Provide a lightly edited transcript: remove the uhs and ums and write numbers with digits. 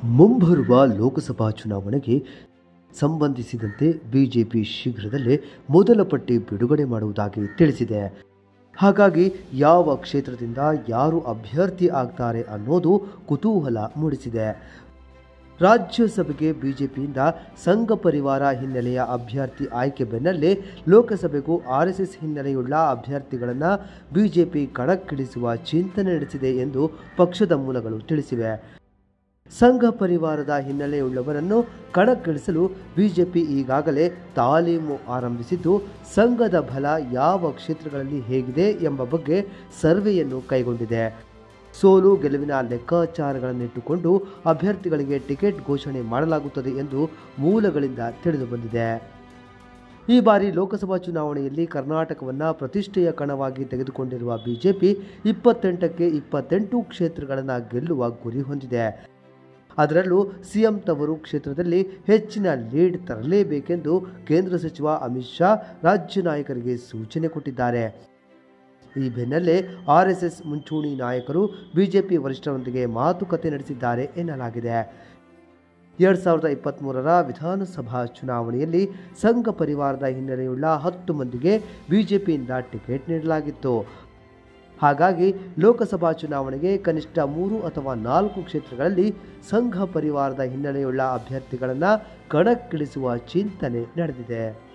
ಮುಂಬರುವ ಲೋಕಸಭಾ ಚುನಾವಣೆಗೆ ಸಂಬಂಧಿಸಿದಂತೆ ಬಿಜೆಪಿ ಶೀಘ್ರದಲ್ಲೇ ಮೊದಲ ಪಟ್ಟಿ ಬಿಡುಗಡೆ ಮಾಡುವುದಾಗಿ ತಿಳಿಸಿದೆ. ಹಾಗಾಗಿ ಯಾವ ಕ್ಷೇತ್ರದಿಂದ ಯಾರು ಅಭ್ಯರ್ಥಿ ಆಗ್ತಾರೆ ಅನ್ನೋದು ಕುತೂಹಲ ಮೂಡಿಸಿದೆ. ರಾಜ್ಯಸಭೆಗೆ ಬಿಜೆಪಿಯಿಂದ ಸಂಘ ಪರಿವಾರ ಹಿನ್ನೆಲೆಯ ಅಭ್ಯರ್ಥಿ ಆಯ್ಕೆ ಬೆನ್ನಲ್ಲೇ ಲೋಕಸಭೆಗೂ ಆರ್ಎಸ್ಎಸ್ ಹಿನ್ನೆಲೆಯುಳ್ಳ ಅಭ್ಯರ್ಥಿಗಳನ್ನು ಬಿಜೆಪಿ ಕಣಕ್ಕಿಳಿಸುವ ಚಿಂತನೆ ನಡೆಸಿದೆ ಎಂದು ಪಕ್ಷದ ಮೂಲಗಳು ತಿಳಿಸಿವೆ. ಸಂಘ ಪರಿವಾರದ ಹಿನ್ನೆಲೆಯುಳ್ಳವರನ್ನು ಕಣಕ್ಕಿಳಿಸಲು ಬಿಜೆಪಿ ಈಗಾಗಲೇ ತಾಲೀಮು ಆರಂಭಿಸಿದ್ದು, ಸಂಘದ ಬಲ ಯಾವ ಕ್ಷೇತ್ರಗಳಲ್ಲಿ ಹೇಗಿದೆ ಎಂಬ ಬಗ್ಗೆ ಸರ್ವೆಯನ್ನು ಕೈಗೊಂಡಿದೆ. ಸೋಲು ಗೆಲುವಿನ ಲೆಕ್ಕಾಚಾರಗಳನ್ನಿಟ್ಟುಕೊಂಡು ಅಭ್ಯರ್ಥಿಗಳಿಗೆ ಟಿಕೆಟ್ ಘೋಷಣೆ ಮಾಡಲಾಗುತ್ತದೆ ಎಂದು ಮೂಲಗಳಿಂದ ತಿಳಿದುಬಂದಿದೆ. ಈ ಬಾರಿ ಲೋಕಸಭಾ ಚುನಾವಣೆಯಲ್ಲಿ ಕರ್ನಾಟಕವನ್ನು ಪ್ರತಿಷ್ಠೆಯ ಕಣವಾಗಿ ತೆಗೆದುಕೊಂಡಿರುವ ಬಿಜೆಪಿ 28ಕ್ಕೆ 28 ಕ್ಷೇತ್ರಗಳನ್ನು ಗೆಲ್ಲುವ ಗುರಿ ಹೊಂದಿದೆ. ಅದರಲ್ಲೂ ಸಿಎಂ ತವರು ಕ್ಷೇತ್ರದಲ್ಲಿ ಹೆಚ್ಚಿನ ಲೀಡ್ ತರಲೇಬೇಕೆಂದು ಕೇಂದ್ರ ಸಚಿವ ಅಮಿತ್ ಶಾ ರಾಜ್ಯ ನಾಯಕರಿಗೆ ಸೂಚನೆ ಕೊಟ್ಟಿದ್ದಾರೆ. ಈ ಬೆನ್ನಲ್ಲೇ ಆರ್ಎಸ್ಎಸ್ ಮುಂಚೂಣಿ ನಾಯಕರು ಬಿಜೆಪಿ ವರಿಷ್ಠರೊಂದಿಗೆ ಮಾತುಕತೆ ನಡೆಸಿದ್ದಾರೆ ಎನ್ನಲಾಗಿದೆ. 2023ರ ವಿಧಾನಸಭಾ ಚುನಾವಣೆಯಲ್ಲಿ ಸಂಘ ಪರಿವಾರದ ಹಿನ್ನೆಲೆಯುಳ್ಳ 10 ಮಂದಿಗೆ ಬಿಜೆಪಿಯಿಂದ ಟಿಕೆಟ್ ನೀಡಲಾಗಿತ್ತು. ಹಾಗಾಗಿ ಲೋಕಸಭಾ ಚುನಾವಣೆಗೆ ಕನಿಷ್ಠ 3 ಅಥವಾ 4 ಕ್ಷೇತ್ರಗಳಲ್ಲಿ ಸಂಘ ಪರಿವಾರದ ಹಿನ್ನೆಲೆಯುಳ್ಳ ಅಭ್ಯರ್ಥಿಗಳನ್ನು ಕಣಕ್ಕಿಳಿಸುವ ಚಿಂತನೆ ನಡೆದಿದೆ.